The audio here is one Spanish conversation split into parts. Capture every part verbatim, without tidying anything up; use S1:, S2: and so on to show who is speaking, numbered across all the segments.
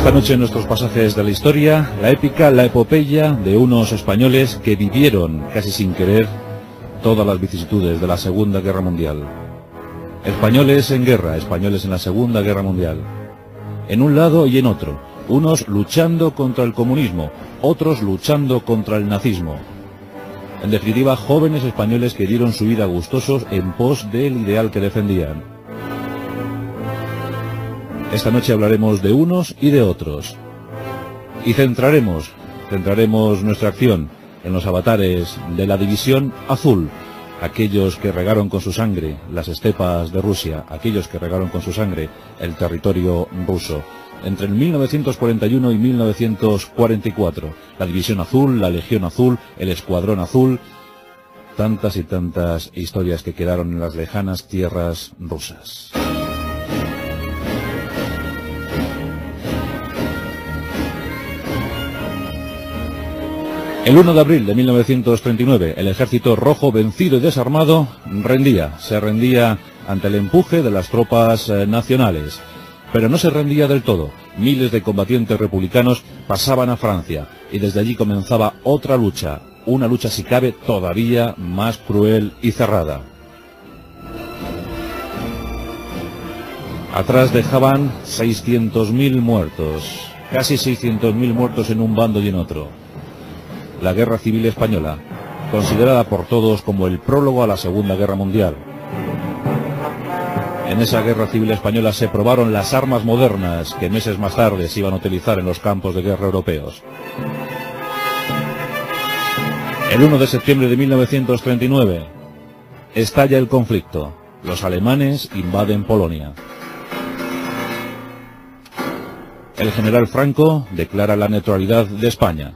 S1: Esta noche en nuestros pasajes de la historia, la épica, la epopeya de unos españoles que vivieron, casi sin querer, todas las vicisitudes de la Segunda Guerra Mundial. Españoles en guerra, españoles en la Segunda Guerra Mundial. En un lado y en otro, unos luchando contra el comunismo, otros luchando contra el nazismo. En definitiva, jóvenes españoles que dieron su vida gustosos en pos del ideal que defendían. Esta noche hablaremos de unos y de otros. Y centraremos, centraremos nuestra acción en los avatares de la División Azul, aquellos que regaron con su sangre las estepas de Rusia, aquellos que regaron con su sangre el territorio ruso. Entre el mil novecientos cuarenta y uno y mil novecientos cuarenta y cuatro, la División Azul, la Legión Azul, el Escuadrón Azul, tantas y tantas historias que quedaron en las lejanas tierras rusas. El uno de abril de mil novecientos treinta y nueve, el Ejército Rojo, vencido y desarmado, rendía, se rendía ante el empuje de las tropas eh, nacionales. Pero no se rendía del todo. Miles de combatientes republicanos pasaban a Francia y desde allí comenzaba otra lucha, una lucha si cabe todavía más cruel y cerrada. Atrás dejaban seiscientos mil muertos, casi seiscientos mil muertos en un bando y en otro. La Guerra Civil Española, considerada por todos como el prólogo a la Segunda Guerra Mundial. En esa Guerra Civil Española se probaron las armas modernas que meses más tarde se iban a utilizar en los campos de guerra europeos. El uno de septiembre de mil novecientos treinta y nueve, estalla el conflicto. Los alemanes invaden Polonia. El general Franco declara la neutralidad de España.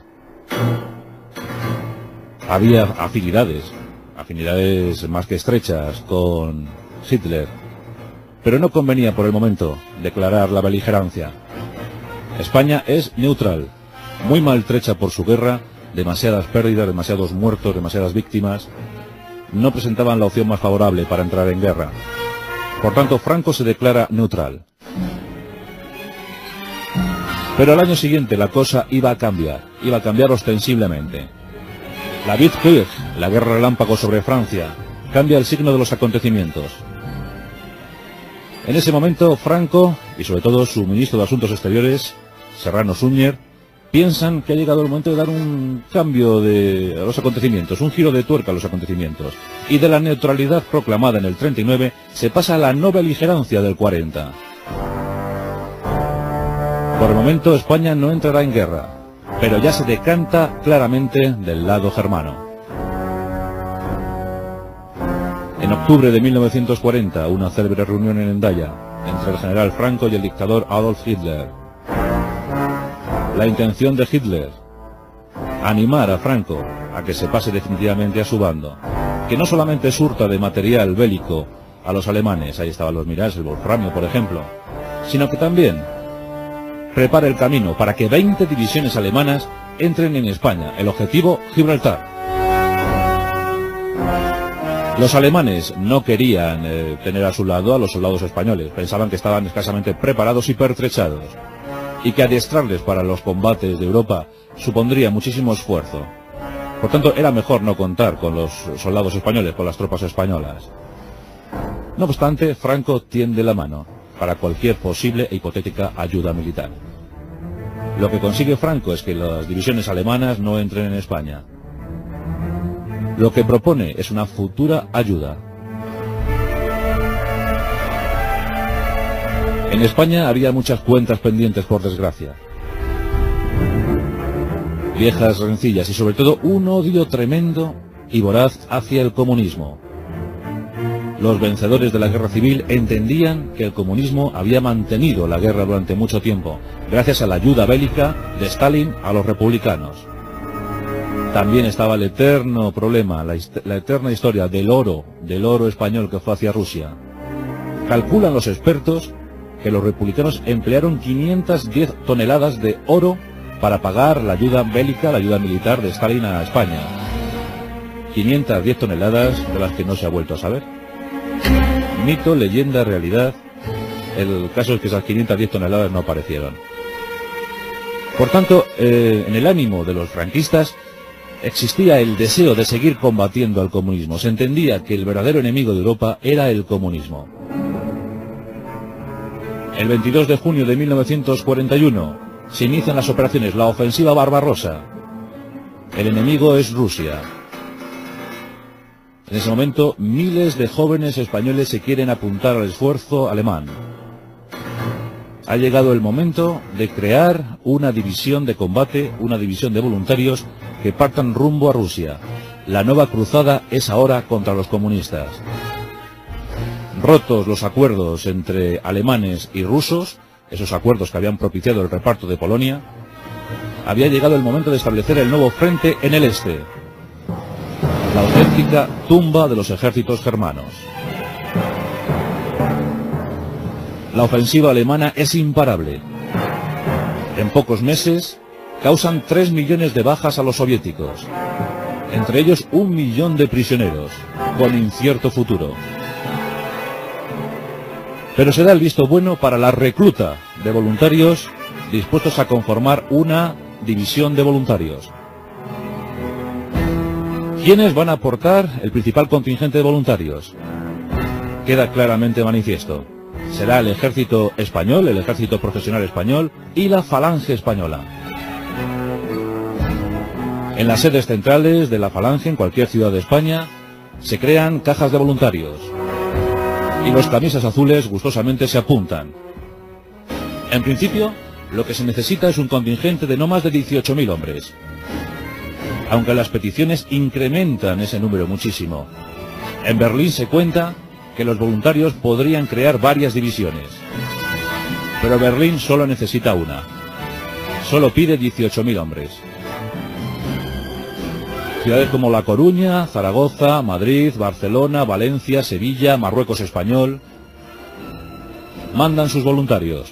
S1: Había afinidades, afinidades más que estrechas con Hitler, pero no convenía por el momento declarar la beligerancia. España es neutral, muy maltrecha por su guerra, demasiadas pérdidas, demasiados muertos, demasiadas víctimas. No presentaban la opción más favorable para entrar en guerra. Por tanto, Franco se declara neutral. Pero al año siguiente la cosa iba a cambiar, iba a cambiar ostensiblemente. La Blitzkrieg, la guerra relámpago sobre Francia, cambia el signo de los acontecimientos. En ese momento, Franco, y sobre todo su ministro de Asuntos Exteriores, Serrano Suñer, piensan que ha llegado el momento de dar un cambio de, a los acontecimientos, un giro de tuerca a los acontecimientos. Y de la neutralidad proclamada en el treinta y nueve, se pasa a la no beligerancia del cuarenta. Por el momento, España no entrará en guerra, pero ya se decanta claramente del lado germano. En octubre de mil novecientos cuarenta, una célebre reunión en Hendaya entre el general Franco y el dictador Adolf Hitler. La intención de Hitler, animar a Franco a que se pase definitivamente a su bando, que no solamente surta de material bélico a los alemanes, ahí estaban los Mirage, el Wolframio por ejemplo, sino que también prepara el camino para que veinte divisiones alemanas entren en España. El objetivo, Gibraltar. Los alemanes no querían eh, tener a su lado a los soldados españoles. Pensaban que estaban escasamente preparados y pertrechados. Y que adiestrarles para los combates de Europa supondría muchísimo esfuerzo. Por tanto, era mejor no contar con los soldados españoles, con las tropas españolas. No obstante, Franco tiende la mano para cualquier posible e hipotética ayuda militar. Lo que consigue Franco es que las divisiones alemanas no entren en España. Lo que propone es una futura ayuda. En España había muchas cuentas pendientes, por desgracia. Viejas rencillas y sobre todo un odio tremendo y voraz hacia el comunismo. Los vencedores de la guerra civil entendían que el comunismo había mantenido la guerra durante mucho tiempo, gracias a la ayuda bélica de Stalin a los republicanos. También estaba el eterno problema, la, la eterna historia del oro, del oro español que fue hacia Rusia. Calculan los expertos que los republicanos emplearon quinientas diez toneladas de oro para pagar la ayuda bélica, la ayuda militar de Stalin a España. quinientas diez toneladas de las que no se ha vuelto a saber. Mito, leyenda, realidad. El caso es que esas quinientas diez toneladas no aparecieron. Por tanto, eh, en el ánimo de los franquistas existía el deseo de seguir combatiendo al comunismo. Se entendía que el verdadero enemigo de Europa era el comunismo. El veintidós de junio de mil novecientos cuarenta y uno se inician las operaciones, la ofensiva Barbarossa. El enemigo es Rusia. En ese momento, miles de jóvenes españoles se quieren apuntar al esfuerzo alemán. Ha llegado el momento de crear una división de combate, una división de voluntarios que partan rumbo a Rusia. La nueva cruzada es ahora contra los comunistas. Rotos los acuerdos entre alemanes y rusos, esos acuerdos que habían propiciado el reparto de Polonia, había llegado el momento de establecer el nuevo frente en el este. La auténtica tumba de los ejércitos germanos. La ofensiva alemana es imparable. En pocos meses causan tres millones de bajas a los soviéticos, entre ellos un millón de prisioneros, con incierto futuro. Pero se da el visto bueno para la recluta de voluntarios dispuestos a conformar una división de voluntarios. ¿Quiénes van a aportar el principal contingente de voluntarios? Queda claramente manifiesto. Será el ejército español, el ejército profesional español y la falange española. En las sedes centrales de la falange, en cualquier ciudad de España, se crean cajas de voluntarios. Y los camisas azules gustosamente se apuntan. En principio, lo que se necesita es un contingente de no más de dieciocho mil hombres. Aunque las peticiones incrementan ese número muchísimo. En Berlín se cuenta que los voluntarios podrían crear varias divisiones. Pero Berlín solo necesita una. Solo pide dieciocho mil hombres. Ciudades como La Coruña, Zaragoza, Madrid, Barcelona, Valencia, Sevilla, Marruecos español, mandan sus voluntarios.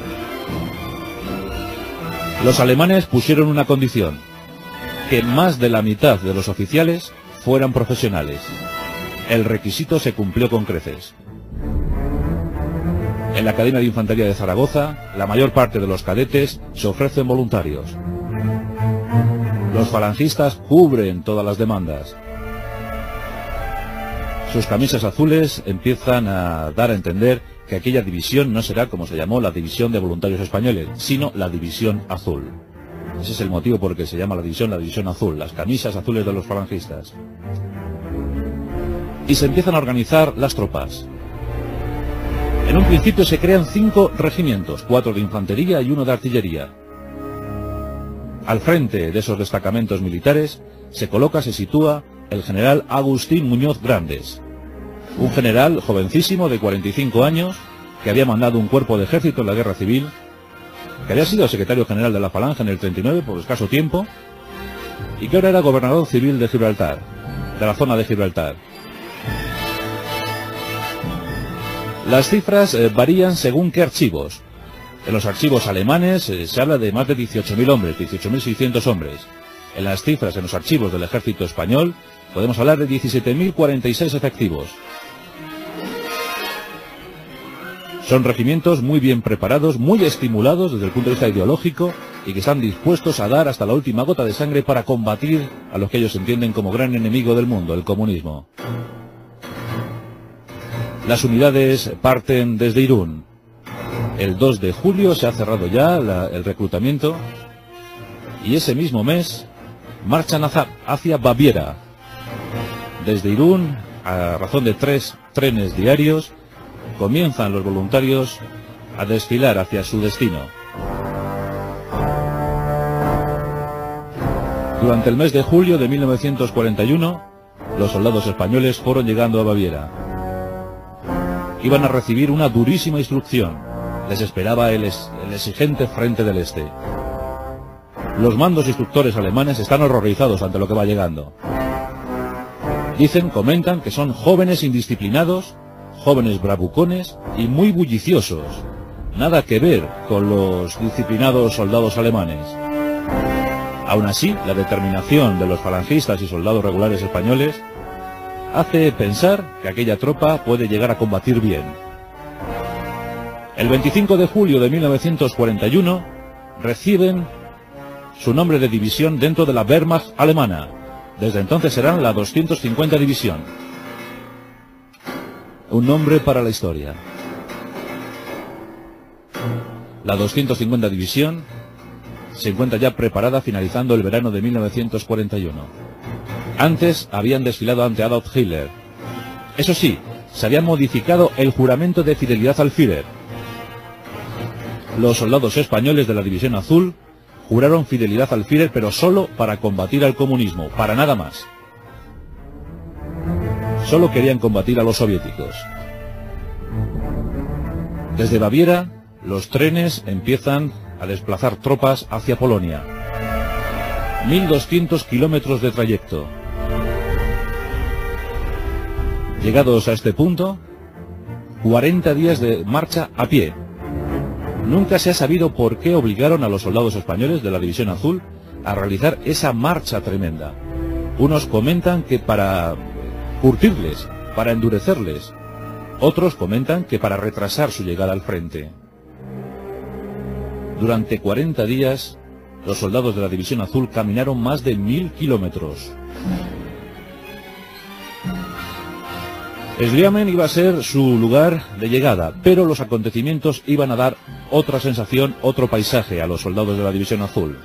S1: Los alemanes pusieron una condición: que más de la mitad de los oficiales fueran profesionales. El requisito se cumplió con creces. En la Academia de Infantería de Zaragoza, la mayor parte de los cadetes se ofrecen voluntarios. Los falangistas cubren todas las demandas. Sus camisas azules empiezan a dar a entender que aquella división no será como se llamó la División de Voluntarios Españoles, sino la División Azul. Ese es el motivo por el que se llama la división la División Azul, las camisas azules de los falangistas. Y se empiezan a organizar las tropas. En un principio se crean cinco regimientos, cuatro de infantería y uno de artillería. Al frente de esos destacamentos militares se coloca, se sitúa el general Agustín Muñoz Grandes, un general jovencísimo de cuarenta y cinco años que había mandado un cuerpo de ejército en la guerra civil, que había sido secretario general de la Falange en el treinta y nueve por escaso tiempo y que ahora era gobernador civil de Gibraltar, de la zona de Gibraltar. Las cifras eh, varían según qué archivos. En los archivos alemanes eh, se habla de más de dieciocho mil hombres, dieciocho mil seiscientos hombres. En las cifras, en los archivos del ejército español, podemos hablar de diecisiete mil cuarenta y seis efectivos. Son regimientos muy bien preparados, muy estimulados desde el punto de vista ideológico y que están dispuestos a dar hasta la última gota de sangre para combatir a lo que ellos entienden como gran enemigo del mundo, el comunismo. Las unidades parten desde Irún. El dos de julio se ha cerrado ya la, el reclutamiento y ese mismo mes marchan hacia, hacia Baviera. Desde Irún, a razón de tres trenes diarios, comienzan los voluntarios a desfilar hacia su destino. Durante el mes de julio de mil novecientos cuarenta y uno, los soldados españoles fueron llegando a Baviera. Iban a recibir una durísima instrucción. Les esperaba el, es, el exigente frente del Este. Los mandos instructores alemanes están horrorizados ante lo que va llegando. Dicen, comentan que son jóvenes indisciplinados, jóvenes bravucones y muy bulliciosos. Nada que ver con los disciplinados soldados alemanes. Aún así, la determinación de los falangistas y soldados regulares españoles hace pensar que aquella tropa puede llegar a combatir bien. El veinticinco de julio de mil novecientos cuarenta y uno reciben su nombre de división dentro de la Wehrmacht alemana. Desde entonces serán la doscientos cincuenta División. Un nombre para la historia. La doscientos cincuenta División se encuentra ya preparada finalizando el verano de mil novecientos cuarenta y uno. Antes habían desfilado ante Adolf Hitler. Eso sí, se había modificado el juramento de fidelidad al Führer. Los soldados españoles de la División Azul juraron fidelidad al Führer, pero solo para combatir al comunismo, para nada más. Solo querían combatir a los soviéticos. Desde Baviera, los trenes empiezan a desplazar tropas hacia Polonia. mil doscientos kilómetros de trayecto. Llegados a este punto, cuarenta días de marcha a pie. Nunca se ha sabido por qué obligaron a los soldados españoles de la División Azul a realizar esa marcha tremenda. Unos comentan que para curtirles, para endurecerles. Otros comentan que para retrasar su llegada al frente. Durante cuarenta días, los soldados de la División Azul caminaron más de mil kilómetros. Schliamen iba a ser su lugar de llegada, pero los acontecimientos iban a dar otra sensación, otro paisaje a los soldados de la División Azul.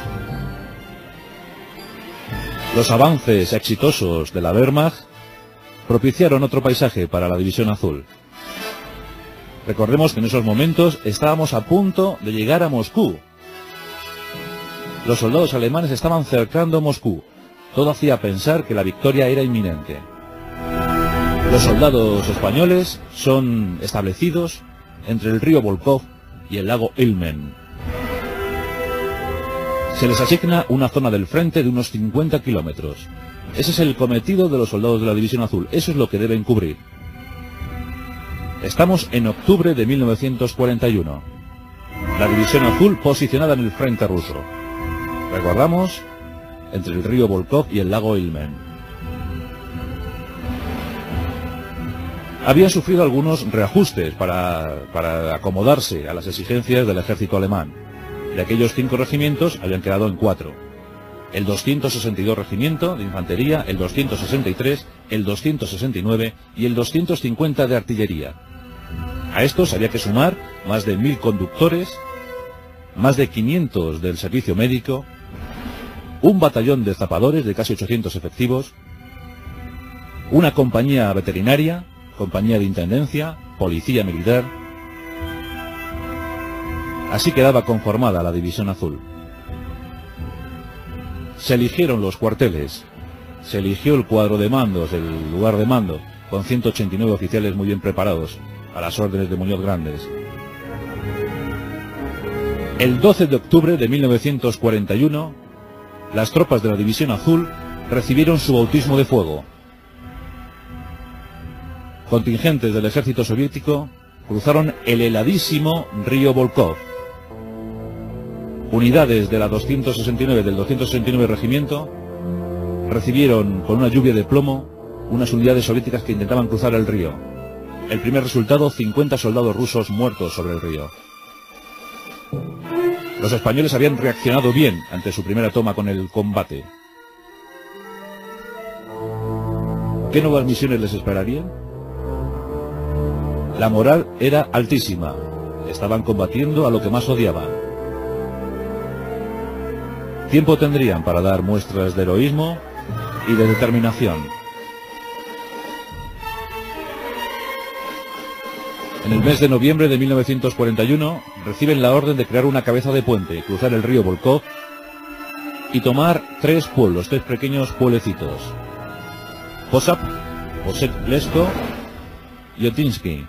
S1: Los avances exitosos de la Wehrmacht propiciaron otro paisaje para la División Azul. Recordemos que en esos momentos estábamos a punto de llegar a Moscú. Los soldados alemanes estaban cercando Moscú. Todo hacía pensar que la victoria era inminente. Los soldados españoles son establecidos entre el río Volkhov y el lago Ilmen. Se les asigna una zona del frente de unos cincuenta kilómetros. Ese es el cometido de los soldados de la División Azul. Eso es lo que deben cubrir. Estamos en octubre de mil novecientos cuarenta y uno. La División Azul posicionada en el frente ruso. Recordamos, entre el río Volkhov y el lago Ilmen. Habían sufrido algunos reajustes para, para acomodarse a las exigencias del ejército alemán. De aquellos cinco regimientos habían quedado en cuatro. El doscientos sesenta y dos Regimiento de Infantería, el doscientos sesenta y tres, el doscientos sesenta y nueve y el doscientos cincuenta de Artillería. A estos había que sumar más de mil conductores, más de quinientos del servicio médico, un batallón de zapadores de casi ochocientos efectivos, una compañía veterinaria, compañía de intendencia, policía militar. Así quedaba conformada la División Azul. Se eligieron los cuarteles, se eligió el cuadro de mandos, el lugar de mando, con ciento ochenta y nueve oficiales muy bien preparados, a las órdenes de Muñoz Grandes. El doce de octubre de mil novecientos cuarenta y uno, las tropas de la División Azul recibieron su bautismo de fuego. Contingentes del ejército soviético cruzaron el heladísimo río Volkhov. Unidades de la doscientos sesenta y nueve del doscientos sesenta y nueve Regimiento recibieron con una lluvia de plomo unas unidades soviéticas que intentaban cruzar el río. El primer resultado, cincuenta soldados rusos muertos sobre el río. Los españoles habían reaccionado bien ante su primera toma con el combate. ¿Qué nuevas misiones les esperarían? La moral era altísima. Estaban combatiendo a lo que más odiaban. Tiempo tendrían para dar muestras de heroísmo y de determinación. En el mes de noviembre de mil novecientos cuarenta y uno reciben la orden de crear una cabeza de puente, cruzar el río Volkhov y tomar tres pueblos, tres pequeños pueblecitos: Posap, Posek-Lesko y Otinsky.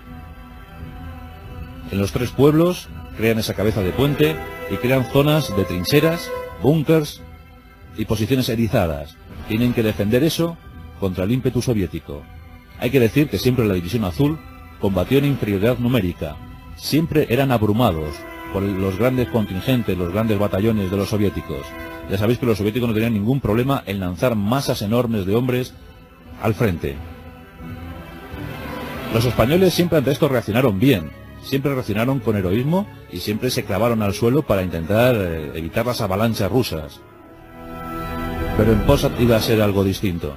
S1: En los tres pueblos crean esa cabeza de puente y crean zonas de trincheras, búnkers y posiciones erizadas. Tienen que defender eso contra el ímpetu soviético. Hay que decir que siempre la División Azul combatió en inferioridad numérica. Siempre eran abrumados por los grandes contingentes, los grandes batallones de los soviéticos. Ya sabéis que los soviéticos no tenían ningún problema en lanzar masas enormes de hombres al frente. Los españoles siempre ante esto reaccionaron bien. siempre reaccionaron con heroísmo y siempre se clavaron al suelo para intentar eh, evitar las avalanchas rusas. Pero en Posad iba a ser algo distinto.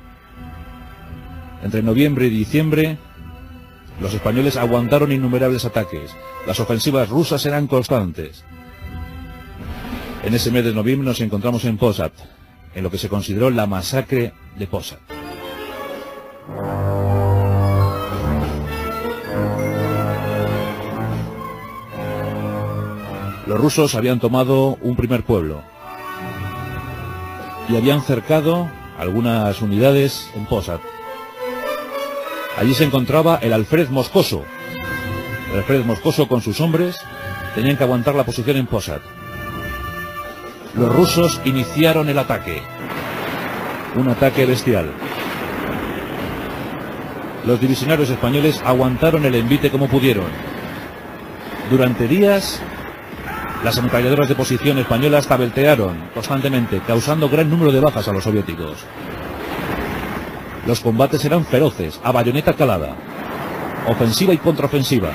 S1: Entre noviembre y diciembre, los españoles aguantaron innumerables ataques. Las ofensivas rusas eran constantes. En ese mes de noviembre nos encontramos en Posad, en lo que se consideró la masacre de Posad. Los rusos habían tomado un primer pueblo y habían cercado algunas unidades en Posad. Allí se encontraba el Alfred Moscoso. El Alfred Moscoso con sus hombres tenían que aguantar la posición en Posad. Los rusos iniciaron el ataque. Un ataque bestial. Los divisionarios españoles aguantaron el envite como pudieron. Durante días, las ametralladoras de posición españolas tabeltearon constantemente, causando gran número de bajas a los soviéticos. Los combates eran feroces, a bayoneta calada, ofensiva y contraofensiva.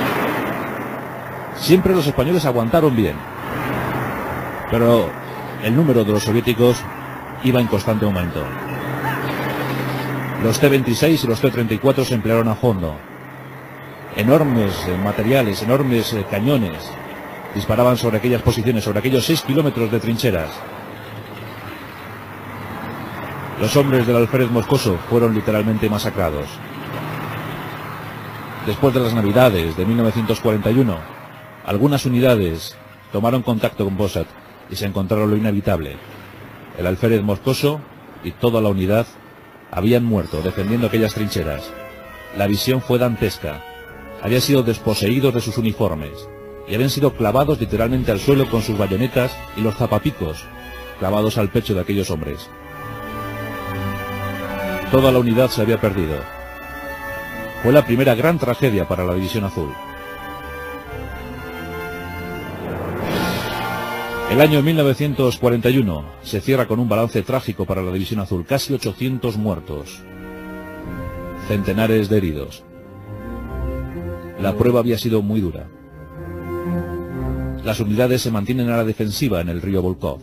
S1: Siempre los españoles aguantaron bien, pero el número de los soviéticos iba en constante aumento. Los T veintiséis y los T treinta y cuatro se emplearon a fondo. Enormes eh, materiales, enormes eh, cañones disparaban sobre aquellas posiciones, sobre aquellos seis kilómetros de trincheras. Los hombres del Alfred Moscoso fueron literalmente masacrados. Después de las Navidades de mil novecientos cuarenta y uno, algunas unidades tomaron contacto con Posad y se encontraron lo inevitable. El Alfred Moscoso y toda la unidad habían muerto defendiendo aquellas trincheras. La visión fue dantesca. Habían sido desposeídos de sus uniformes y habían sido clavados literalmente al suelo con sus bayonetas y los zapapicos clavados al pecho de aquellos hombres. Toda la unidad se había perdido. Fue la primera gran tragedia para la División Azul. El año mil novecientos cuarenta y uno se cierra con un balance trágico para la División Azul. Casi ochocientos muertos. Centenares de heridos. La prueba había sido muy dura. Las unidades se mantienen a la defensiva en el río Volkhov.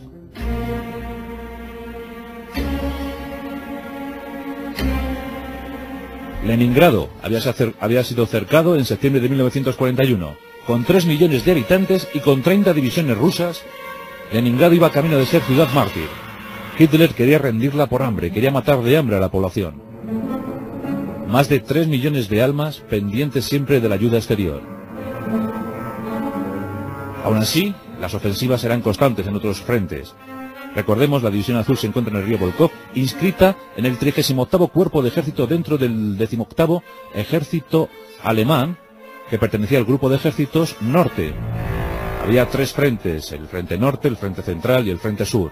S1: Leningrado había, había sido cercado en septiembre de mil novecientos cuarenta y uno. Con tres millones de habitantes y con treinta divisiones rusas, Leningrado iba camino de ser ciudad mártir. Hitler quería rendirla por hambre, quería matar de hambre a la población. Más de tres millones de almas pendientes siempre de la ayuda exterior. Aún así, las ofensivas eran constantes en otros frentes. Recordemos, la División Azul se encuentra en el río Volkhov, inscrita en el trigésimo octavo Cuerpo de Ejército dentro del decimoctavo Ejército Alemán, que pertenecía al Grupo de Ejércitos Norte. Había tres frentes, el Frente Norte, el Frente Central y el Frente Sur.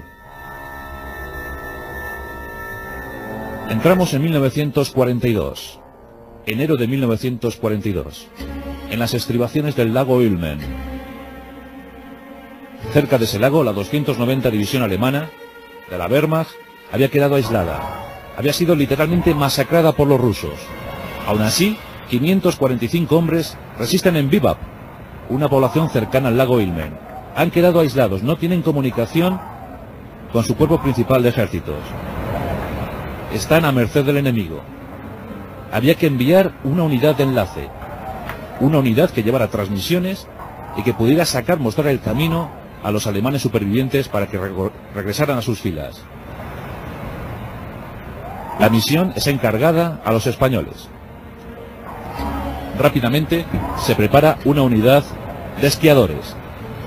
S1: Entramos en mil novecientos cuarenta y dos, enero de mil novecientos cuarenta y dos, en las estribaciones del lago Ilmen. Cerca de ese lago, la doscientos noventa División Alemana, de la Wehrmacht, había quedado aislada. Había sido literalmente masacrada por los rusos. Aún así, quinientos cuarenta y cinco hombres resisten en Vivap, una población cercana al lago Ilmen. Han quedado aislados, no tienen comunicación con su cuerpo principal de ejércitos. Están a merced del enemigo. Había que enviar una unidad de enlace, una unidad que llevara transmisiones y que pudiera sacar, mostrar el camino a los alemanes supervivientes para que regresaran a sus filas. La misión es encargada a los españoles. Rápidamente se prepara una unidad de esquiadores.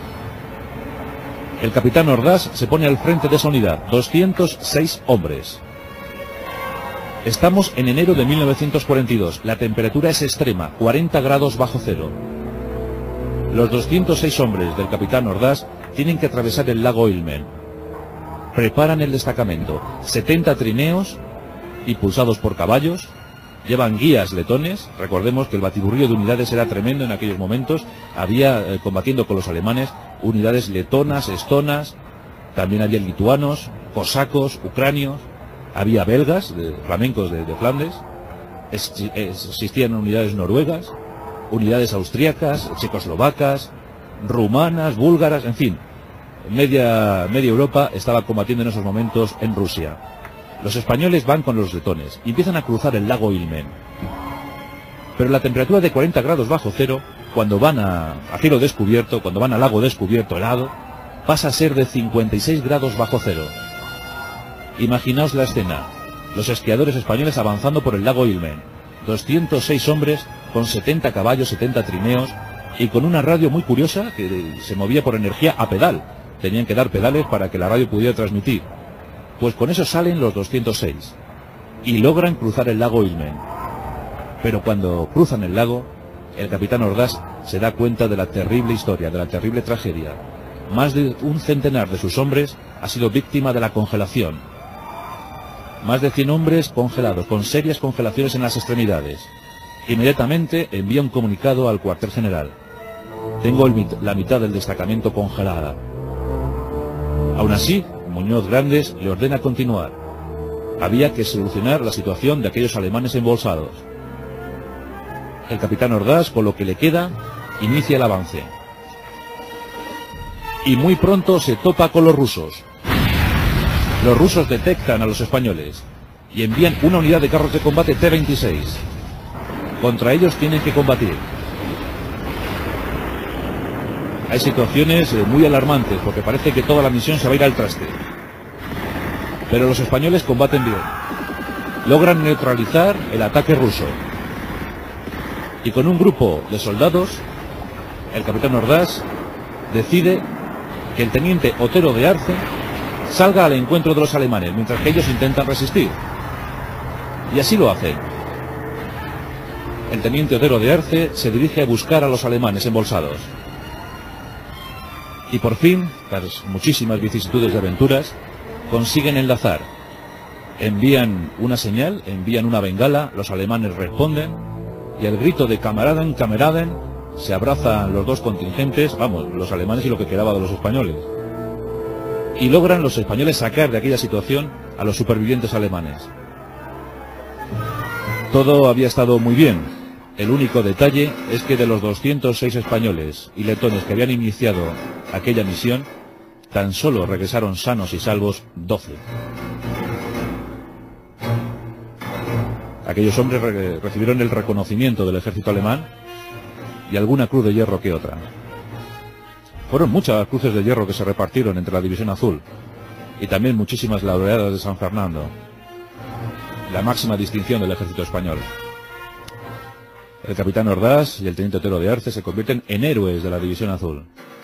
S1: El capitán Ordaz se pone al frente de esa unidad, doscientos seis hombres. Estamos en enero de mil novecientos cuarenta y dos, la temperatura es extrema, cuarenta grados bajo cero. Los doscientos seis hombres del capitán Ordaz tienen que atravesar el lago Ilmen. Preparan el destacamento, setenta trineos impulsados por caballos, llevan guías letones. Recordemos que el batiburrillo de unidades era tremendo en aquellos momentos. Había, eh, combatiendo con los alemanes, unidades letonas, estonas, también había lituanos, cosacos, ucranios, había belgas, de, flamencos de, de Flandes, existían unidades noruegas. unidades austríacas, checoslovacas, rumanas, búlgaras, en fin. Media, media Europa estaba combatiendo en esos momentos en Rusia. Los españoles van con los letones y empiezan a cruzar el lago Ilmen. Pero la temperatura de cuarenta grados bajo cero, cuando van a, a cielo descubierto, cuando van al lago descubierto helado, pasa a ser de cincuenta y seis grados bajo cero. Imaginaos la escena, los esquiadores españoles avanzando por el lago Ilmen, doscientos seis hombres con setenta caballos, setenta trineos y con una radio muy curiosa que se movía por energía a pedal. Tenían que dar pedales para que la radio pudiera transmitir. Pues con eso salen los doscientos seis y logran cruzar el lago Ilmen. Pero cuando cruzan el lago, el capitán Ordaz se da cuenta de la terrible historia, de la terrible tragedia. Más de un centenar de sus hombres ha sido víctima de la congelación. Más de cien hombres congelados, con serias congelaciones en las extremidades. Inmediatamente envía un comunicado al cuartel general. Tengo el mit- la mitad del destacamento congelada. Aún así, Muñoz Grandes le ordena continuar. Había que solucionar la situación de aquellos alemanes embolsados. El capitán Ordaz, con lo que le queda, inicia el avance. Y muy pronto se topa con los rusos. Los rusos detectan a los españoles y envían una unidad de carros de combate T veintiséis. Contra ellos tienen que combatir. Hay situaciones muy alarmantes porque parece que toda la misión se va a ir al traste. Pero los españoles combaten bien. Logran neutralizar el ataque ruso. Y con un grupo de soldados, el capitán Ordaz decide que el teniente Otero de Arce salga al encuentro de los alemanes, mientras que ellos intentan resistir. Y así lo hacen. El teniente Otero de Arce se dirige a buscar a los alemanes embolsados. Y por fin, tras muchísimas vicisitudes y aventuras, consiguen enlazar. Envían una señal, envían una bengala, los alemanes responden, y al grito de Kameraden, Kameraden, se abrazan los dos contingentes, vamos, los alemanes y lo que quedaba de los españoles. Y logran los españoles sacar de aquella situación a los supervivientes alemanes. Todo había estado muy bien. El único detalle es que de los doscientos seis españoles y letones que habían iniciado aquella misión, tan solo regresaron sanos y salvos doce. Aquellos hombres re recibieron el reconocimiento del ejército alemán y alguna cruz de hierro que otra. Fueron muchas cruces de hierro que se repartieron entre la División Azul y también muchísimas laureadas de San Fernando, la máxima distinción del ejército español. El capitán Ordaz y el teniente Otero de Arce se convierten en héroes de la División Azul.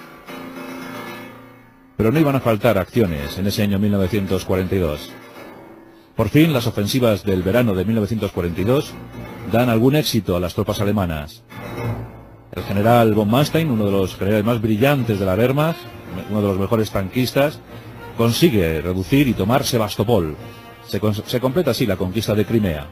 S1: Pero no iban a faltar acciones en ese año mil novecientos cuarenta y dos. Por fin, las ofensivas del verano de mil novecientos cuarenta y dos dan algún éxito a las tropas alemanas. El general von Manstein, uno de los generales más brillantes de la Wehrmacht, uno de los mejores tanquistas, consigue reducir y tomar Sebastopol. Se, se completa así la conquista de Crimea.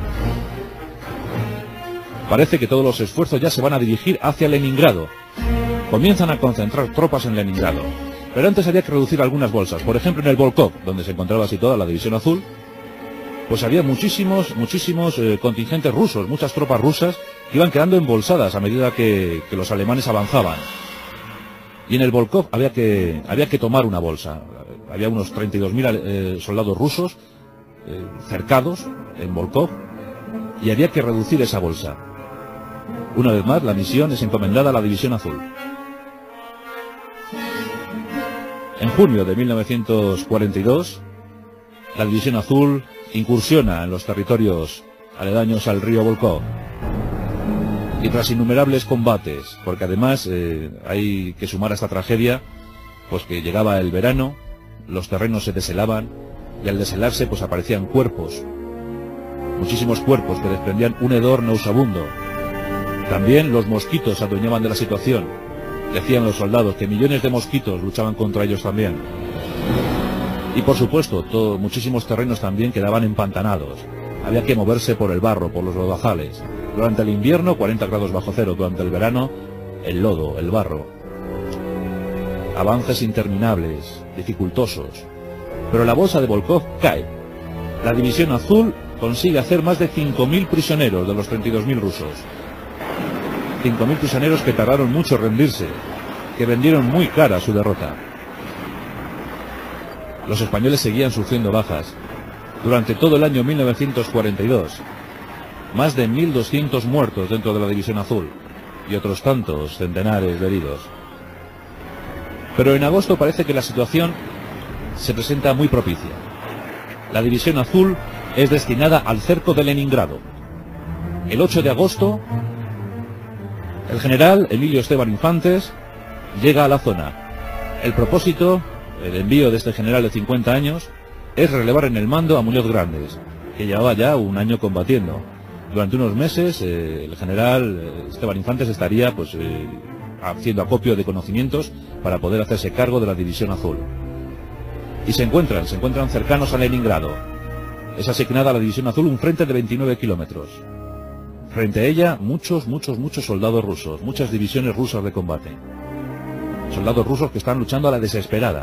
S1: Parece que todos los esfuerzos ya se van a dirigir hacia Leningrado. Comienzan a concentrar tropas en Leningrado. Pero antes había que reducir algunas bolsas. Por ejemplo, en el Volkhov, donde se encontraba situada la División Azul, pues había muchísimos, muchísimos eh, contingentes rusos, muchas tropas rusas que iban quedando embolsadas a medida que, que los alemanes avanzaban. Y en el Volkhov había que, había que tomar una bolsa. Había unos treinta y dos mil eh, soldados rusos eh, cercados en Volkhov y había que reducir esa bolsa. Una vez más, la misión es encomendada a la División Azul. En junio de mil novecientos cuarenta y dos, la División Azul incursiona en los territorios aledaños al río Volkhov. Y tras innumerables combates, porque además eh, hay que sumar a esta tragedia, pues que llegaba el verano, los terrenos se deshelaban, y al deshelarse pues aparecían cuerpos, muchísimos cuerpos que desprendían un hedor nauseabundo. También los mosquitos se adueñaban de la situación. Decían los soldados que millones de mosquitos luchaban contra ellos también. Y por supuesto, todo, muchísimos terrenos también quedaban empantanados. Había que moverse por el barro, por los lodazales. Durante el invierno, cuarenta grados bajo cero. Durante el verano, el lodo, el barro. Avances interminables, dificultosos. Pero la bolsa de Volkhov cae. La División Azul consigue hacer más de cinco mil prisioneros de los treinta y dos mil rusos. cinco mil prisioneros que tardaron mucho en rendirse, que vendieron muy cara su derrota. Los españoles seguían sufriendo bajas. Durante todo el año mil novecientos cuarenta y dos, más de mil doscientos muertos dentro de la División Azul y otros tantos centenares de heridos. Pero en agosto parece que la situación se presenta muy propicia. La División Azul es destinada al cerco de Leningrado. El ocho de agosto, el general Emilio Esteban Infantes llega a la zona. El propósito, el envío de este general de cincuenta años, es relevar en el mando a Muñoz Grandes, que llevaba ya un año combatiendo. Durante unos meses eh, el general eh, Esteban Infantes estaría pues eh, haciendo acopio de conocimientos para poder hacerse cargo de la División Azul. Y se encuentran, se encuentran cercanos a Leningrado. Es asignada a la División Azul un frente de veintinueve kilómetros. Frente a ella muchos, muchos, muchos soldados rusos, muchas divisiones rusas de combate. Soldados rusos que están luchando a la desesperada.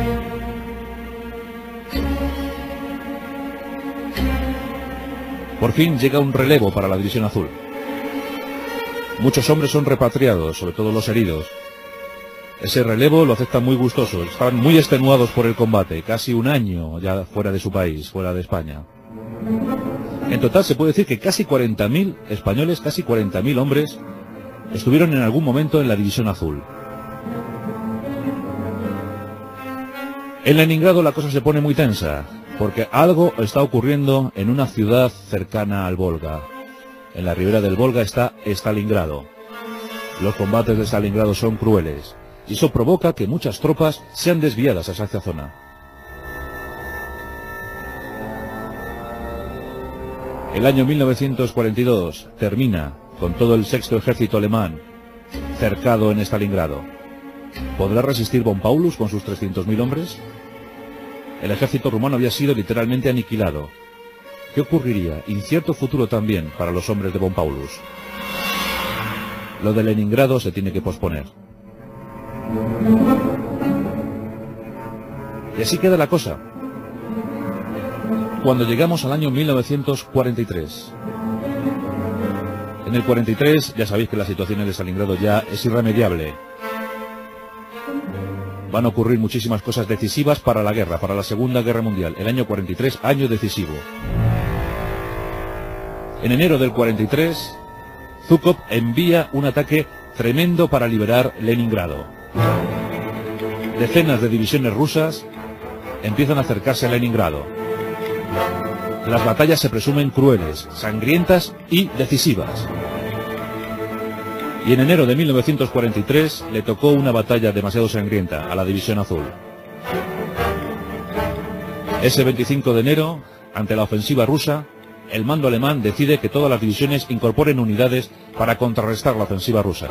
S1: Por fin llega un relevo para la División Azul. Muchos hombres son repatriados, sobre todo los heridos. Ese relevo lo aceptan muy gustosos, estaban muy extenuados por el combate, casi un año ya fuera de su país, fuera de España. En total se puede decir que casi cuarenta mil españoles, casi cuarenta mil hombres, estuvieron en algún momento en la División Azul. En Leningrado la cosa se pone muy tensa, porque algo está ocurriendo en una ciudad cercana al Volga. En la ribera del Volga está Stalingrado. Los combates de Stalingrado son crueles, y eso provoca que muchas tropas sean desviadas hacia esa zona. El año mil novecientos cuarenta y dos termina con todo el sexto ejército alemán cercado en Stalingrado. ¿Podrá resistir von Paulus con sus trescientos mil hombres? El ejército rumano había sido literalmente aniquilado. ¿Qué ocurriría? Incierto futuro también para los hombres de von Paulus. Lo de Leningrado se tiene que posponer. Y así queda la cosa. Cuando llegamos al año mil novecientos cuarenta y tres. En el cuarenta y tres ya sabéis que la situación en Stalingrado ya es irremediable. Van a ocurrir muchísimas cosas decisivas para la guerra, para la Segunda Guerra Mundial. El año cuarenta y tres, año decisivo. En enero del cuarenta y tres, Zhúkov envía un ataque tremendo para liberar Leningrado. Decenas de divisiones rusas empiezan a acercarse a Leningrado. Las batallas se presumen crueles, sangrientas y decisivas. Y en enero de mil novecientos cuarenta y tres le tocó una batalla demasiado sangrienta a la División Azul. Ese veinticinco de enero, ante la ofensiva rusa, el mando alemán decide que todas las divisiones incorporen unidades para contrarrestar la ofensiva rusa.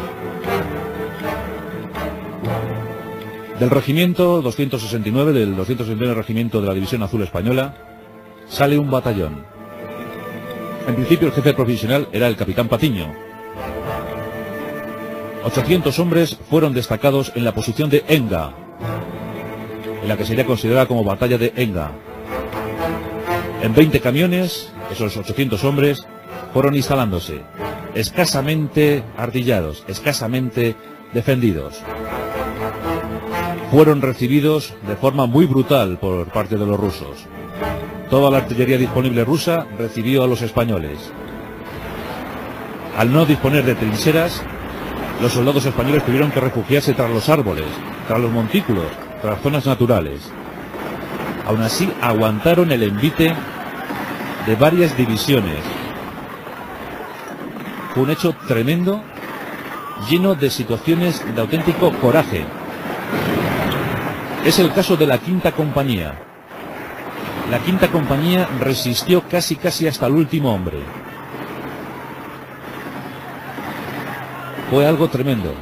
S1: Del regimiento doscientos sesenta y nueve, del doscientos sesenta y nueve Regimiento de la División Azul Española, sale un batallón. En principio el jefe provisional era el capitán Patiño. ochocientos hombres fueron destacados en la posición de Enga, en la que sería considerada como batalla de Enga. En veinte camiones, esos ochocientos hombres fueron instalándose, escasamente artillados, escasamente defendidos. Fueron recibidos de forma muy brutal por parte de los rusos. Toda la artillería disponible rusa recibió a los españoles. Al no disponer de trincheras, los soldados españoles tuvieron que refugiarse tras los árboles, tras los montículos, tras zonas naturales. Aún así, aguantaron el envite de varias divisiones. Fue un hecho tremendo, lleno de situaciones de auténtico coraje. Es el caso de la Quinta Compañía. La Quinta Compañía resistió casi casi hasta el último hombre. Fue algo tremendo.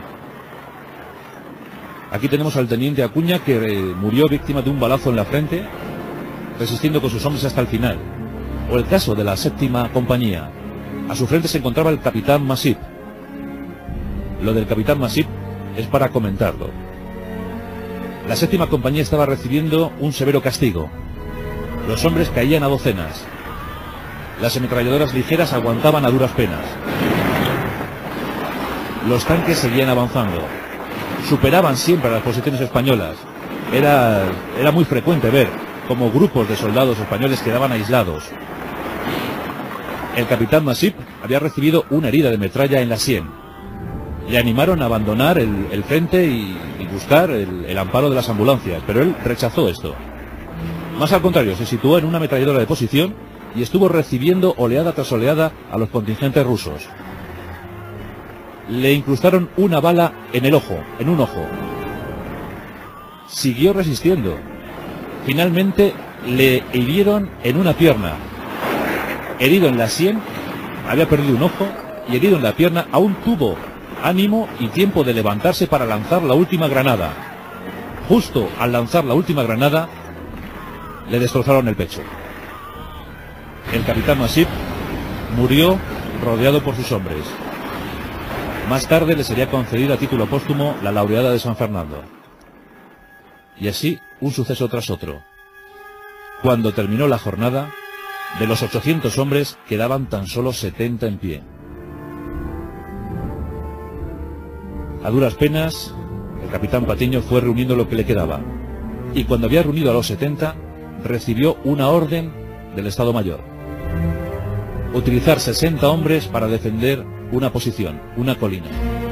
S1: Aquí tenemos al teniente Acuña, que eh, murió víctima de un balazo en la frente, resistiendo con sus hombres hasta el final. O el caso de la Séptima Compañía. A su frente se encontraba el capitán Masip. Lo del capitán Masip es para comentarlo. La Séptima Compañía estaba recibiendo un severo castigo. Los hombres caían a docenas. Las ametralladoras ligeras aguantaban a duras penas. Los tanques seguían avanzando. Superaban siempre a las posiciones españolas. Era, era muy frecuente ver cómo grupos de soldados españoles quedaban aislados. El capitán Massip había recibido una herida de metralla en la sien. Le animaron a abandonar el, el frente y, y buscar el, el amparo de las ambulancias, pero él rechazó esto. Más al contrario, se situó en una ametralladora de posición y estuvo recibiendo oleada tras oleada a los contingentes rusos. Le incrustaron una bala en el ojo, en un ojo. Siguió resistiendo. Finalmente le hirieron en una pierna. Herido en la sien, había perdido un ojo, y herido en la pierna aún tuvo ánimo y tiempo de levantarse para lanzar la última granada. Justo al lanzar la última granada, le destrozaron el pecho. El capitán Massip murió rodeado por sus hombres. Más tarde le sería concedida a título póstumo la laureada de San Fernando. Y así, un suceso tras otro. Cuando terminó la jornada, de los ochocientos hombres quedaban tan solo setenta en pie. A duras penas, el capitán Patiño fue reuniendo lo que le quedaba. Y cuando había reunido a los setenta, recibió una orden del Estado Mayor. Utilizar sesenta hombres para defender una posición, una colina.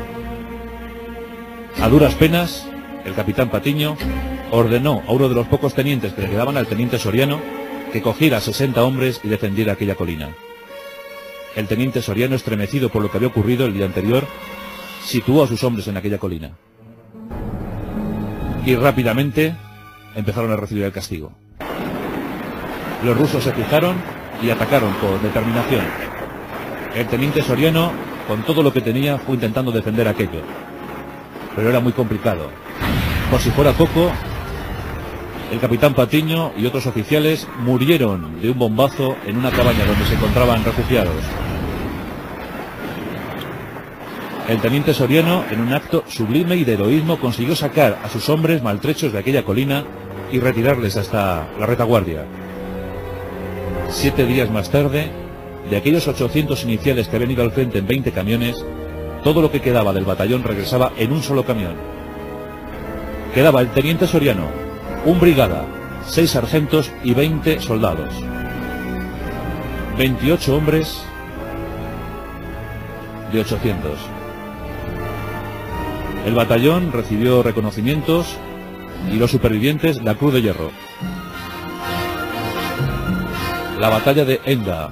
S1: A duras penas, el capitán Patiño ordenó a uno de los pocos tenientes que le quedaban, al teniente Soriano, que cogiera sesenta hombres y defendiera aquella colina. El teniente Soriano, estremecido por lo que había ocurrido el día anterior, situó a sus hombres en aquella colina. Y rápidamente empezaron a recibir el castigo. Los rusos se fijaron y atacaron con determinación. El teniente Soriano, con todo lo que tenía, fue intentando defender aquello. Pero era muy complicado. Por si fuera poco, el capitán Patiño y otros oficiales murieron de un bombazo en una cabaña donde se encontraban refugiados. El teniente Soriano, en un acto sublime y de heroísmo, consiguió sacar a sus hombres maltrechos de aquella colina y retirarles hasta la retaguardia. Siete días más tarde, de aquellos ochocientos iniciales que habían ido al frente en veinte camiones, todo lo que quedaba del batallón regresaba en un solo camión. Quedaba el teniente Soriano, un brigada, seis sargentos y veinte soldados. veintiocho hombres de ochocientos. El batallón recibió reconocimientos y los supervivientes la Cruz de Hierro. La batalla de Enda.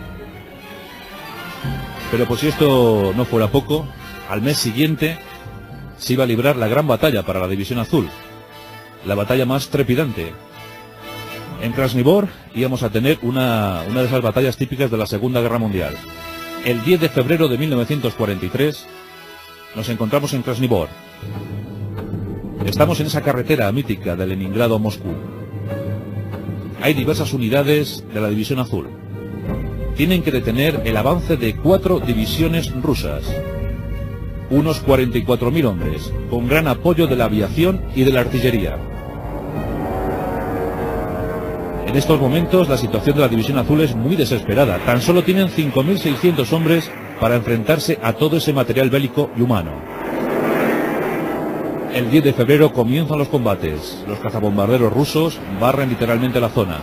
S1: Pero por si esto no fuera poco, al mes siguiente se iba a librar la gran batalla para la División Azul, la batalla más trepidante. En Krasnivor íbamos a tener una, una de esas batallas típicas de la Segunda Guerra Mundial. El diez de febrero de mil novecientos cuarenta y tres nos encontramos en Krasnivor. Estamos en esa carretera mítica de Leningrado a Moscú. Hay diversas unidades de la División Azul. Tienen que detener el avance de cuatro divisiones rusas. Unos cuarenta y cuatro mil hombres, con gran apoyo de la aviación y de la artillería. En estos momentos la situación de la División Azul es muy desesperada. Tan solo tienen cinco mil seiscientos hombres para enfrentarse a todo ese material bélico y humano. El diez de febrero comienzan los combates. Los cazabombarderos rusos barren literalmente la zona.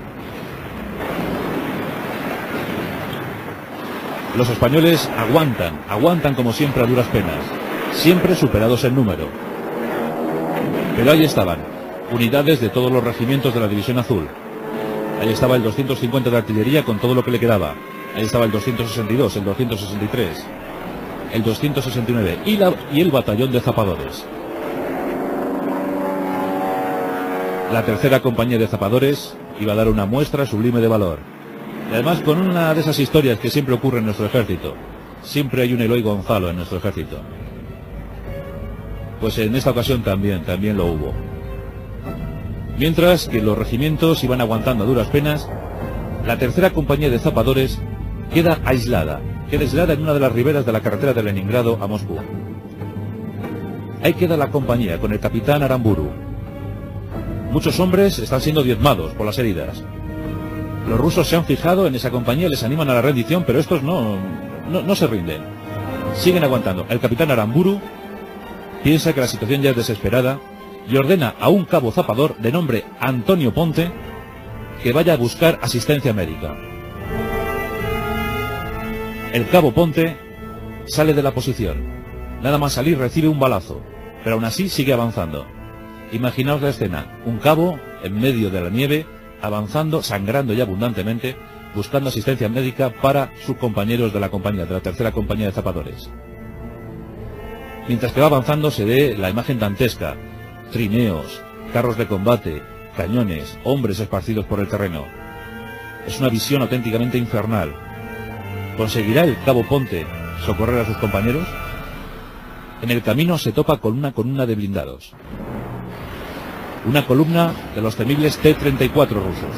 S1: Los españoles aguantan, aguantan como siempre a duras penas, siempre superados en número. Pero ahí estaban, unidades de todos los regimientos de la División Azul. Ahí estaba el doscientos cincuenta de artillería con todo lo que le quedaba. Ahí estaba el doscientos sesenta y dos, el doscientos sesenta y tres, el doscientos sesenta y nueve y, la, y el batallón de zapadores. La tercera compañía de zapadores iba a dar una muestra sublime de valor. Y además con una de esas historias que siempre ocurre en nuestro ejército. Siempre hay un Eloy Gonzalo en nuestro ejército. Pues en esta ocasión también, también lo hubo. Mientras que los regimientos iban aguantando a duras penas, la tercera compañía de zapadores queda aislada. Queda aislada en una de las riberas de la carretera de Leningrado a Moscú. Ahí queda la compañía con el capitán Aramburu. Muchos hombres están siendo diezmados por las heridas. Los rusos se han fijado en esa compañía, les animan a la rendición, pero estos no, no, no se rinden. Siguen aguantando. El capitán Aramburu piensa que la situación ya es desesperada y ordena a un cabo zapador de nombre Antonio Ponte que vaya a buscar asistencia médica. El cabo Ponte sale de la posición. Nada más salir recibe un balazo, pero aún así sigue avanzando. Imaginaos la escena, un cabo en medio de la nieve, avanzando, sangrando y abundantemente, buscando asistencia médica para sus compañeros de la compañía, de la tercera compañía de zapadores. Mientras que va avanzando se ve la imagen dantesca, trineos, carros de combate, cañones, hombres esparcidos por el terreno. Es una visión auténticamente infernal. ¿Conseguirá el cabo Ponte socorrer a sus compañeros? En el camino se topa con una columna de blindados. Una columna de los temibles T treinta y cuatro rusos.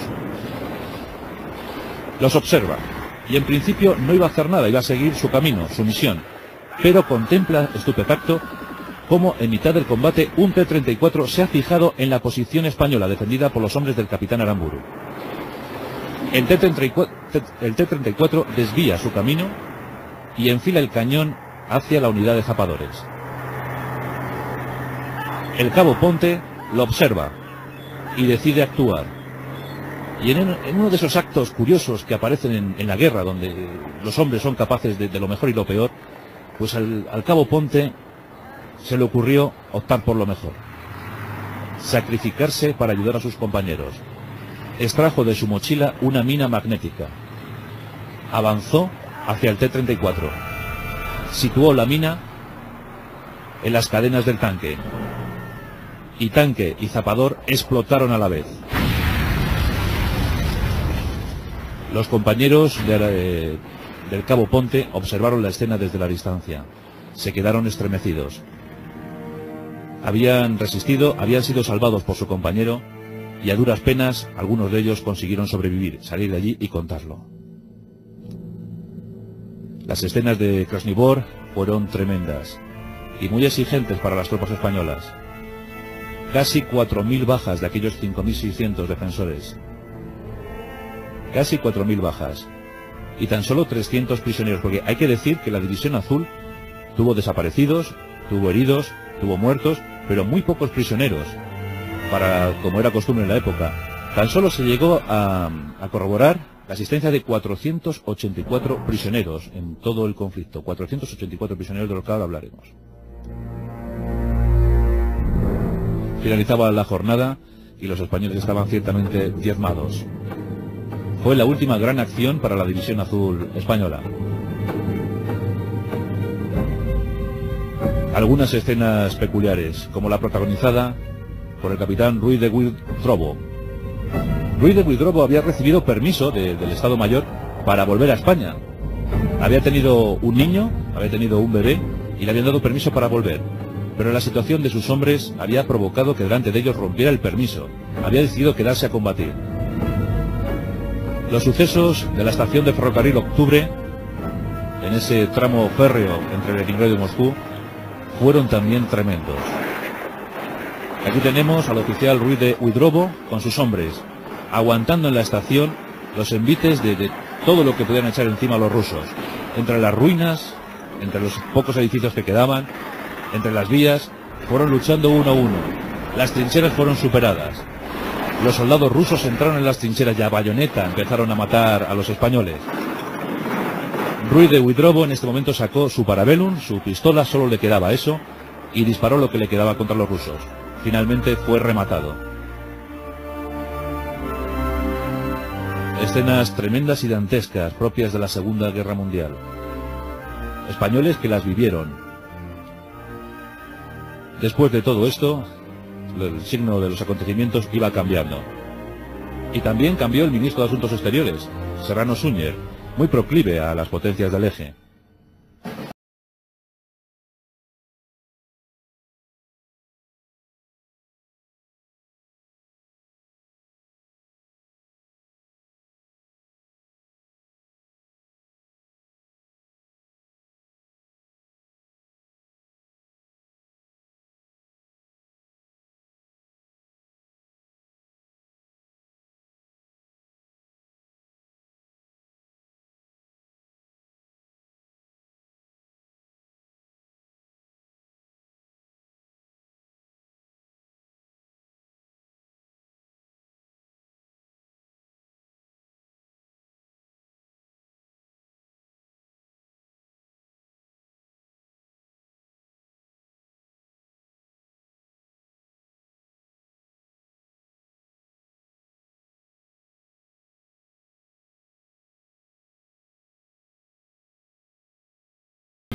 S1: Los observa, y en principio no iba a hacer nada, iba a seguir su camino, su misión, pero contempla estupefacto cómo en mitad del combate un T treinta y cuatro se ha fijado en la posición española defendida por los hombres del capitán Aramburu. El T treinta y cuatro, el T treinta y cuatro desvía su camino y enfila el cañón hacia la unidad de zapadores. El cabo Ponte lo observa y decide actuar. Y en, en uno de esos actos curiosos que aparecen en, en la guerra, donde los hombres son capaces de, de lo mejor y lo peor, pues al, al cabo Ponte se le ocurrió optar por lo mejor. Sacrificarse para ayudar a sus compañeros. Extrajo de su mochila una mina magnética. Avanzó hacia el T treinta y cuatro. Situó la mina en las cadenas del tanque. Y tanque y zapador explotaron a la vez. Los compañeros de, de, del cabo Ponte observaron la escena desde la distancia. Se quedaron estremecidos. Habían resistido, habían sido salvados por su compañero y a duras penas algunos de ellos consiguieron sobrevivir, salir de allí y contarlo. Las escenas de Krasnyi Bor fueron tremendas y muy exigentes para las tropas españolas. Casi cuatro mil bajas de aquellos cinco mil seiscientos defensores. Casi cuatro mil bajas. Y tan solo trescientos prisioneros, porque hay que decir que la División Azul tuvo desaparecidos, tuvo heridos, tuvo muertos, pero muy pocos prisioneros, para como era costumbre en la época. Tan solo se llegó a, a corroborar la asistencia de cuatrocientos ochenta y cuatro prisioneros en todo el conflicto. cuatrocientos ochenta y cuatro prisioneros de los que ahora hablaremos. Finalizaba la jornada y los españoles estaban ciertamente diezmados. Fue la última gran acción para la División Azul española. Algunas escenas peculiares, como la protagonizada por el capitán Ruiz de Huidrobo. Ruiz de Huidrobo había recibido permiso de, del Estado Mayor para volver a España. Había tenido un niño, había tenido un bebé y le habían dado permiso para volver. Pero la situación de sus hombres había provocado que delante de ellos rompiera el permiso. Había decidido quedarse a combatir. Los sucesos de la estación de ferrocarril Octubre, en ese tramo férreo entre Leningrado y Moscú, fueron también tremendos. Aquí tenemos al oficial Ruiz de Huidrobo con sus hombres, aguantando en la estación los envites de, de todo lo que podían echar encima a los rusos. Entre las ruinas, entre los pocos edificios que quedaban, entre las vías, fueron luchando uno a uno. Las trincheras fueron superadas. Los soldados rusos entraron en las trincheras y a bayoneta empezaron a matar a los españoles. Ruiz de Huidrobo en este momento sacó su parabellum, su pistola, solo le quedaba eso, y disparó lo que le quedaba contra los rusos. Finalmente fue rematado. Escenas tremendas y dantescas propias de la Segunda Guerra Mundial. Españoles que las vivieron. Después de todo esto, el signo de los acontecimientos iba cambiando. Y también cambió el ministro de Asuntos Exteriores, Serrano Suñer, muy proclive a las potencias del eje.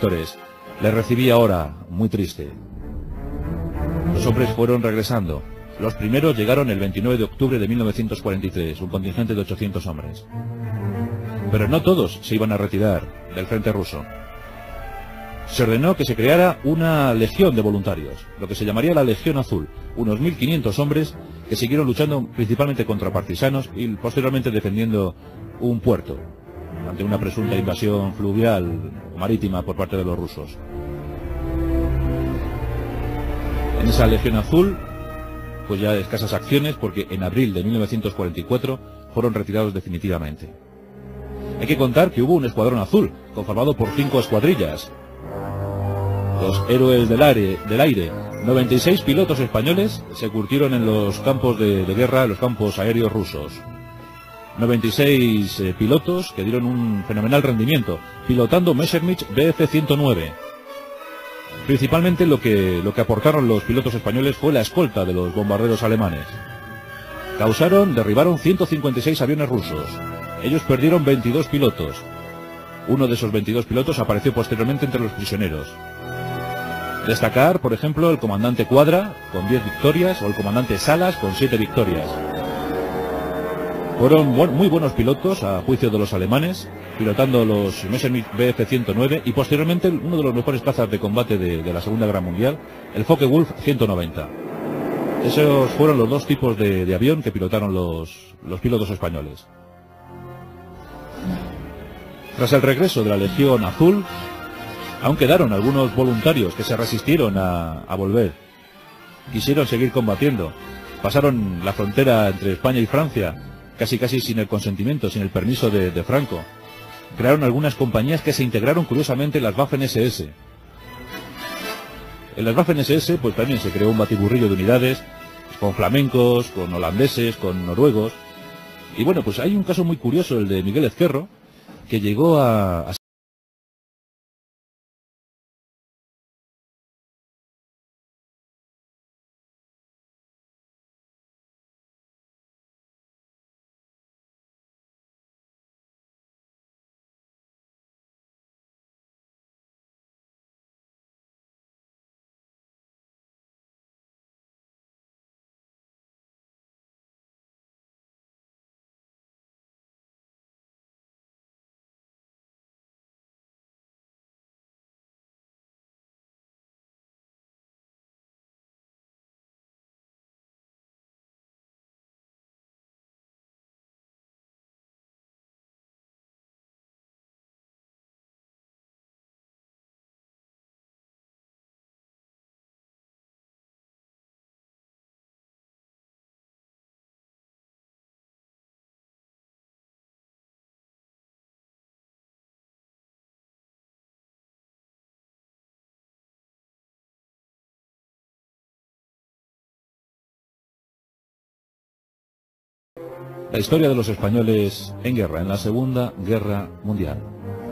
S1: escritores, le recibía ahora muy triste. Los hombres fueron regresando. Los primeros llegaron el veintinueve de octubre de mil novecientos cuarenta y tres, un contingente de ochocientos hombres. Pero no todos se iban a retirar del frente ruso. Se ordenó que se creara una legión de voluntarios, lo que se llamaría la Legión Azul, unos mil quinientos hombres que siguieron luchando principalmente contra partisanos y posteriormente defendiendo un puerto ante una presunta invasión fluvial o marítima por parte de los rusos. En esa Legión Azul, pues ya escasas acciones, porque en abril de mil novecientos cuarenta y cuatro fueron retirados definitivamente. Hay que contar que hubo un escuadrón azul, conformado por cinco escuadrillas. Los héroes del aire, del aire, noventa y seis pilotos españoles se curtieron en los campos de, de guerra, los campos aéreos rusos. noventa y seis eh, pilotos que dieron un fenomenal rendimiento, pilotando Messerschmitt B F ciento nueve. Principalmente lo que, lo que aportaron los pilotos españoles fue la escolta de los bombarderos alemanes. Causaron, derribaron ciento cincuenta y seis aviones rusos. Ellos perdieron veintidós pilotos. Uno de esos veintidós pilotos apareció posteriormente entre los prisioneros. Destacar, por ejemplo, el comandante Cuadra, con diez victorias, o el comandante Salas, con siete victorias. Fueron bu muy buenos pilotos, a juicio de los alemanes, pilotando los Messerschmitt B F ciento nueve y posteriormente uno de los mejores cazas de combate de, de la Segunda Guerra Mundial, el Focke-Wulf ciento noventa. Esos fueron los dos tipos de, de avión que pilotaron los, los pilotos españoles. Tras el regreso de la Legión Azul, aún quedaron algunos voluntarios que se resistieron a, a volver. Quisieron seguir combatiendo. Pasaron la frontera entre España y Francia, casi casi sin el consentimiento, sin el permiso de, de Franco. Crearon algunas compañías que se integraron curiosamente en las Waffen S S. En las Waffen S S pues también se creó un batiburrillo de unidades, con flamencos, con holandeses, con noruegos. Y bueno, pues hay un caso muy curioso, el de Miguel Ezquerro, que llegó a, a la historia de los españoles en guerra, en la Segunda Guerra Mundial.